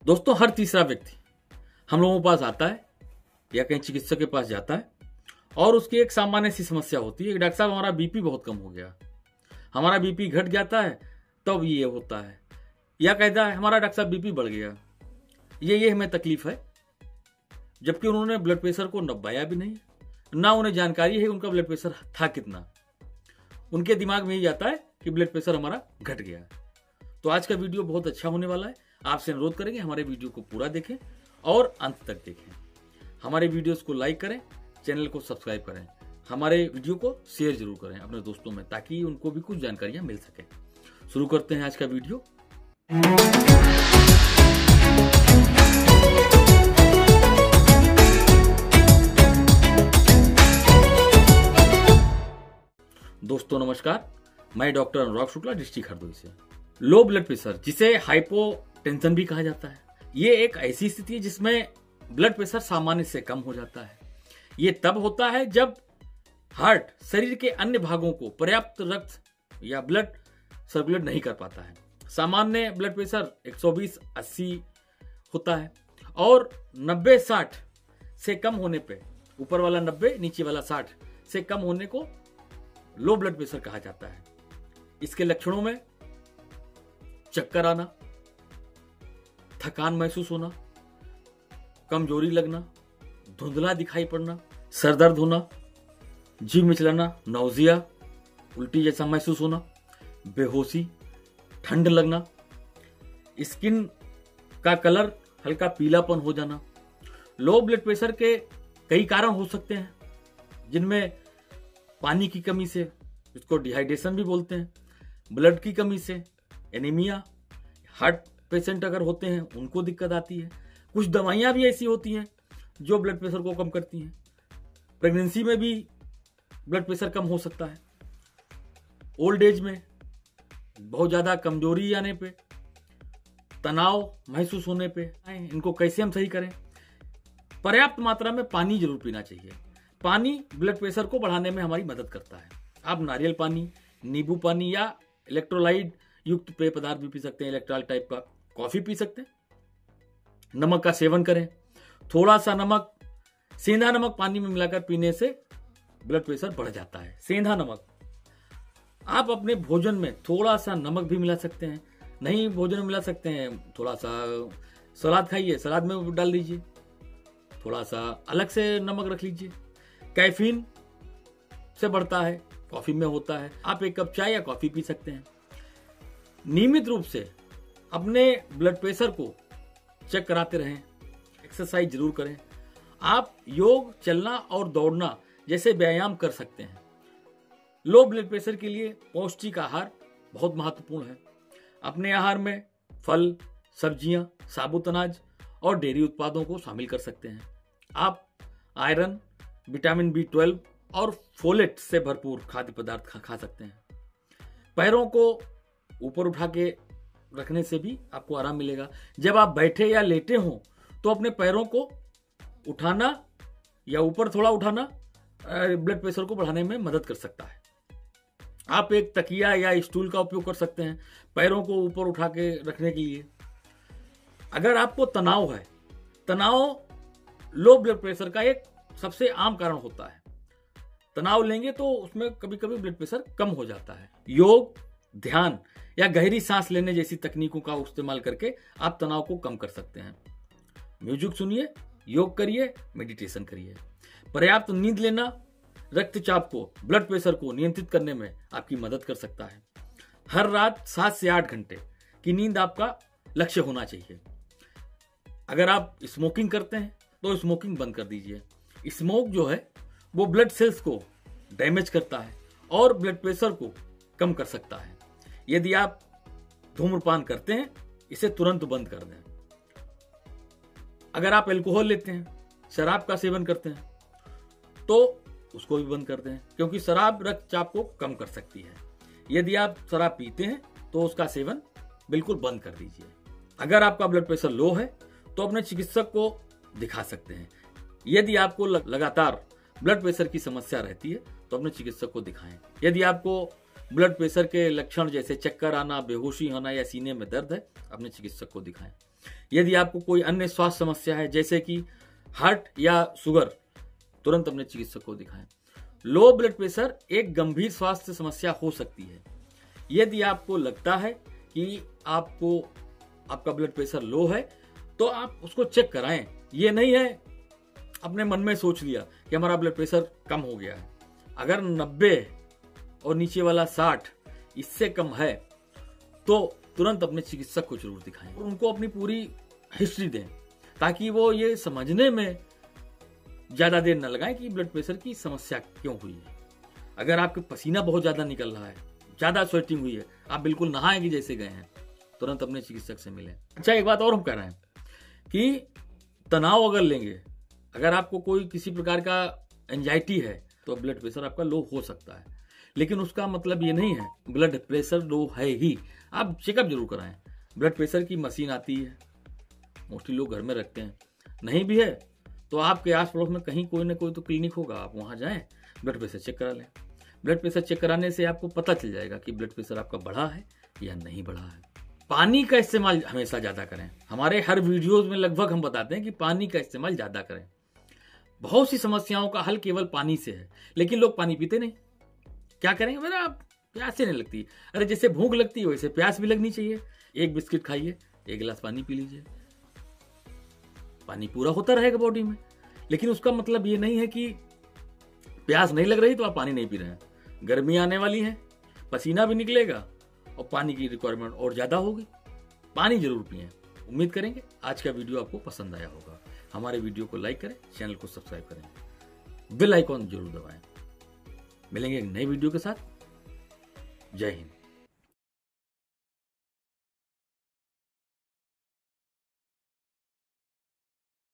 दोस्तों, हर तीसरा व्यक्ति हम लोगों के पास आता है या कहीं चिकित्सक के पास जाता है और उसकी एक सामान्य सी समस्या होती है कि डॉक्टर साहब हमारा बीपी बहुत कम हो गया, हमारा बीपी घट जाता है तब ये होता है, या कहता है हमारा डॉक्टर साहब बीपी बढ़ गया, ये हमें तकलीफ है। जबकि उन्होंने ब्लड प्रेशर को नपाया भी नहीं, ना उन्हें जानकारी है उनका ब्लड प्रेशर था कितना। उनके दिमाग में यही आता है कि ब्लड प्रेशर हमारा घट गया। तो आज का वीडियो बहुत अच्छा होने वाला है। आपसे अनुरोध करेंगे हमारे वीडियो को पूरा देखें और अंत तक देखें। हमारे वीडियोस को लाइक करें, चैनल को सब्सक्राइब करें, हमारे वीडियो को शेयर जरूर करें अपने दोस्तों में, ताकि उनको भी कुछ जानकारियां मिल सके। शुरू करते हैं आज का वीडियो। दोस्तों नमस्कार, मैं डॉक्टर अनुराग शुक्ला, डिस्ट्रिक्ट हरदोई से। लो ब्लड प्रेशर, जिसे हाइपोटेंशन भी कहा जाता है, ये एक ऐसी स्थिति है जिसमें ब्लड प्रेशर सामान्य से कम हो जाता है। ये तब होता है जब हार्ट शरीर के अन्य भागों को पर्याप्त रक्त या ब्लड सर्कुलेट नहीं कर पाता है। सामान्य ब्लड प्रेशर 120/80 होता है और 90/60 से कम होने पे, ऊपर वाला 90 नीचे वाला 60 से कम होने को लो ब्लड प्रेशर कहा जाता है। इसके लक्षणों में चक्कर आना, थकान महसूस होना, कमजोरी लगना, धुंधला दिखाई पड़ना, सर दर्द होना, जीभ मिचलाना, नौजिया, उल्टी जैसा महसूस होना, बेहोशी, ठंड लगना, स्किन का कलर हल्का पीलापन हो जाना। लो ब्लड प्रेशर के कई कारण हो सकते हैं, जिनमें पानी की कमी से, इसको डिहाइड्रेशन भी बोलते हैं, ब्लड की कमी से, एनीमिया, हार्ट पेशेंट अगर होते हैं उनको दिक्कत आती है। कुछ दवाइयां भी ऐसी होती हैं जो ब्लड प्रेशर को कम करती हैं। प्रेगनेंसी में भी ब्लड प्रेशर कम हो सकता है। ओल्ड एज में बहुत ज्यादा कमजोरी आने पे, तनाव महसूस होने पे, इनको कैसे हम सही करें? पर्याप्त मात्रा में पानी जरूर पीना चाहिए। पानी ब्लड प्रेशर को बढ़ाने में हमारी मदद करता है। आप नारियल पानी, नींबू पानी या इलेक्ट्रोलाइट युक्त पेय पदार्थ भी पी सकते हैं, इलेक्ट्रॉल टाइप का। कॉफी पी सकते हैं। नमक का सेवन करें। थोड़ा सा नमक, सेंधा नमक पानी में मिलाकर पीने से ब्लड प्रेशर बढ़ जाता है। सेंधा नमक, आप अपने भोजन में थोड़ा सा नमक भी मिला सकते हैं। नहीं भोजन में मिला सकते हैं, थोड़ा सा सलाद खाइए, सलाद में डाल दीजिए, थोड़ा सा अलग से नमक रख लीजिए। कैफीन से बढ़ता है, कॉफी में होता है। आप एक कप चाय या कॉफी पी सकते हैं। नियमित रूप से अपने ब्लड प्रेशर को चेक कराते रहें। एक्सरसाइज जरूर करें। आप योग, चलना और दौड़ना जैसे व्यायाम कर सकते हैं। लो ब्लड प्रेशर के लिए पौष्टिक आहार बहुत महत्वपूर्ण है। अपने आहार में फल, सब्जियां, साबुत अनाज और डेयरी उत्पादों को शामिल कर सकते हैं। आप आयरन, विटामिन B12 और फोलेट से भरपूर खाद्य पदार्थ खा सकते हैं। पैरों को ऊपर उठा के रखने से भी आपको आराम मिलेगा। जब आप बैठे या लेटे हो तो अपने पैरों को उठाना या ऊपर थोड़ा उठाना ब्लड प्रेशर को बढ़ाने में मदद कर सकता है। आप एक तकिया या स्टूल का उपयोग कर सकते हैं पैरों को ऊपर उठा के रखने के लिए। अगर आपको तनाव है, तनाव लो ब्लड प्रेशर का एक सबसे आम कारण होता है। तनाव लेंगे तो उसमें कभी कभी ब्लड प्रेशर कम हो जाता है। योग, ध्यान या गहरी सांस लेने जैसी तकनीकों का इस्तेमाल करके आप तनाव को कम कर सकते हैं। म्यूजिक सुनिए, योग करिए, मेडिटेशन करिए। पर्याप्त नींद लेना रक्तचाप को, ब्लड प्रेशर को नियंत्रित करने में आपकी मदद कर सकता है। हर रात 7 से 8 घंटे की नींद आपका लक्ष्य होना चाहिए। अगर आप स्मोकिंग करते हैं तो स्मोकिंग बंद कर दीजिए। स्मोक जो है वो ब्लड सेल्स को डैमेज करता है और ब्लड प्रेशर को कम कर सकता है। यदि आप धूम्रपान करते हैं, इसे तुरंत बंद कर दें। अगर आप अल्कोहल लेते हैं, शराब का सेवन करते हैं, तो उसको भी बंद कर दें, क्योंकि शराब रक्तचाप को कम कर सकती है। यदि आप शराब पीते हैं तो उसका सेवन बिल्कुल बंद कर दीजिए। अगर आपका ब्लड प्रेशर लो है तो अपने चिकित्सक को दिखा सकते हैं। यदि आपको लगातार ब्लड प्रेशर की समस्या रहती है तो अपने चिकित्सक को दिखाएं। यदि आपको ब्लड प्रेशर के लक्षण जैसे चक्कर आना, बेहोशी होना या सीने में दर्द है, अपने चिकित्सक को दिखाएं। यदि आपको कोई अन्य स्वास्थ्य समस्या है जैसे कि हार्ट या शुगर, तुरंत अपने चिकित्सक को दिखाएं। लो ब्लड प्रेशर एक गंभीर स्वास्थ्य समस्या हो सकती है। यदि आपको लगता है कि आपका ब्लड प्रेशर लो है तो आप उसको चेक कराएं। ये नहीं है अपने मन में सोच लिया कि हमारा ब्लड प्रेशर कम हो गया है। अगर 90 और नीचे वाला 60 इससे कम है तो तुरंत अपने चिकित्सक को जरूर दिखाएं और उनको अपनी पूरी हिस्ट्री दें ताकि वो ये समझने में ज्यादा देर न लगाएं कि ब्लड प्रेशर की समस्या क्यों हुई है। अगर आपके पसीना बहुत ज्यादा निकल रहा है, ज्यादा स्वेटिंग हुई है, आप बिल्कुल नहाए कि जैसे गए हैं, तुरंत अपने चिकित्सक से मिलें। अच्छा, एक बात और हम कह रहे हैं कि तनाव अगर लेंगे, अगर आपको कोई किसी प्रकार का एंजाइटी है तो ब्लड प्रेशर आपका लो हो सकता है, लेकिन उसका मतलब ये नहीं है ब्लड प्रेशर लो है ही। आप चेकअप जरूर कराएं। ब्लड प्रेशर की मशीन आती है, मोस्टली लोग घर में रखते हैं। नहीं भी है तो आपके आस पड़ोस में कहीं कोई ना कोई तो क्लिनिक होगा, आप वहां जाएं, ब्लड प्रेशर चेक करा लें। ब्लड प्रेशर चेक कराने से आपको पता चल जाएगा कि ब्लड प्रेशर आपका बढ़ा है या नहीं बढ़ा है। पानी का इस्तेमाल हमेशा ज्यादा करें। हमारे हर वीडियोज में लगभग हम बताते हैं कि पानी का इस्तेमाल ज्यादा करें। बहुत सी समस्याओं का हल केवल पानी से है, लेकिन लोग पानी पीते नहीं। क्या करेंगे, मेरा प्यास ही नहीं लगती। अरे जैसे भूख लगती है वैसे प्यास भी लगनी चाहिए। एक बिस्किट खाइए, एक गिलास पानी पी लीजिए, पानी पूरा होता रहेगा बॉडी में। लेकिन उसका मतलब ये नहीं है कि प्यास नहीं लग रही तो आप पानी नहीं पी रहे हैं। गर्मी आने वाली है, पसीना भी निकलेगा और पानी की रिक्वायरमेंट और ज्यादा होगी। पानी जरूर पिएं। उम्मीद करेंगे आज का वीडियो आपको पसंद आया होगा। हमारे वीडियो को लाइक करें, चैनल को सब्सक्राइब करें, बेल आइकॉन जरूर दबाएं। मिलेंगे एक नए वीडियो के साथ। जय हिंद।